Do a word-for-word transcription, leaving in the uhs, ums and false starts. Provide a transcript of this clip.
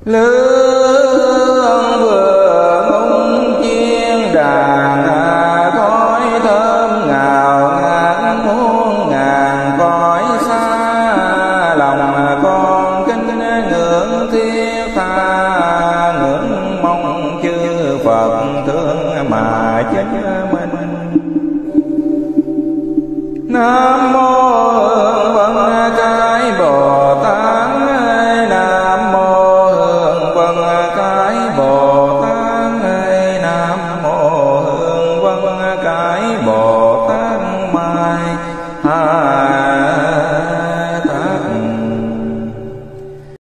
lương vừa ngung chiên đàn, khói thơm ngào ngạt muôn ngàn cõi xa. Lòng con kính ngưỡng thiết tha, ngưỡng mong chư Phật thương mà chính mình. Nam mô